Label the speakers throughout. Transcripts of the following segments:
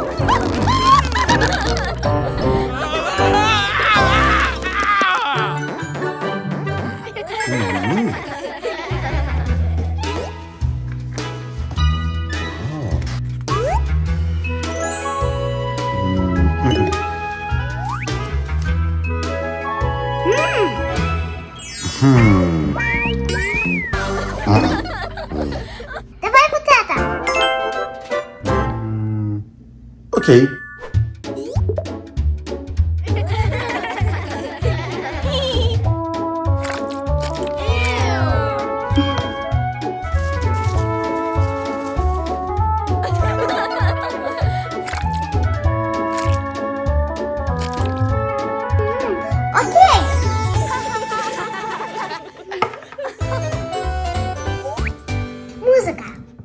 Speaker 1: Давай вот это.
Speaker 2: Окей.
Speaker 1: Музыка.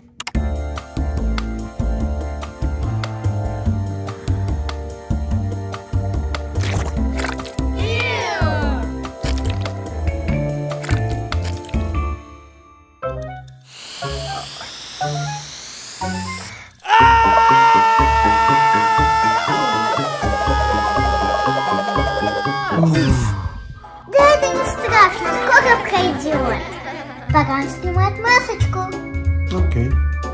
Speaker 1: Да это не страшно, скоро пройдет. Пора снимать масочку.
Speaker 2: Окей.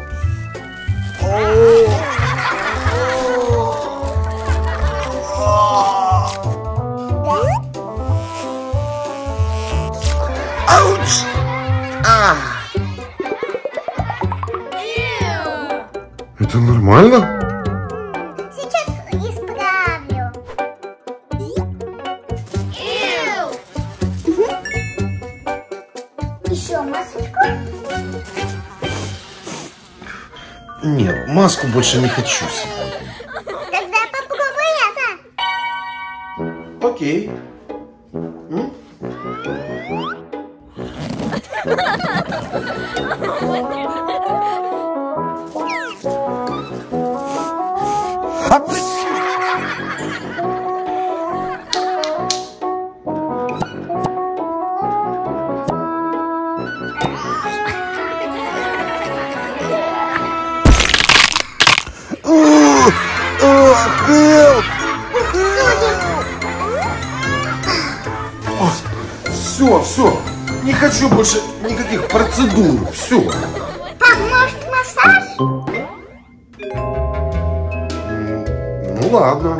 Speaker 2: Ауч! Это нормально?
Speaker 1: Сейчас исправлю. Еще масочку.
Speaker 2: Нет, маску больше не хочу сегодня.
Speaker 1: Тогда попробуй это.
Speaker 2: Окей. Все, не хочу больше никаких процедур, все.
Speaker 1: Пап, может массаж?
Speaker 2: Ну ладно.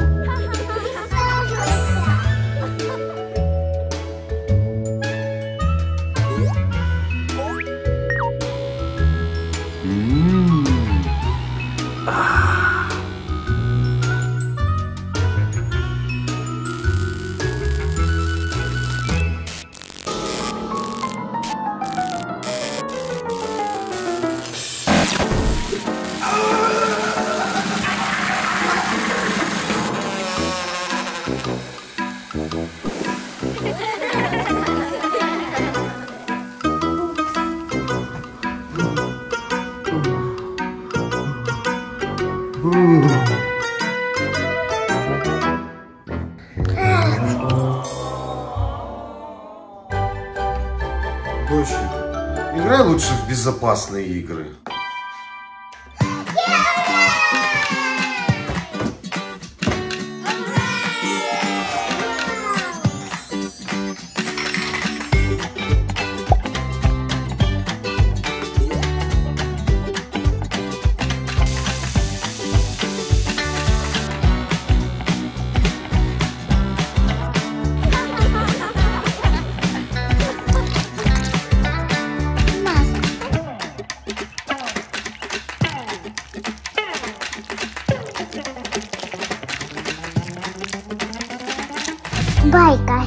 Speaker 2: Доченька, играй лучше в безопасные игры. Байка.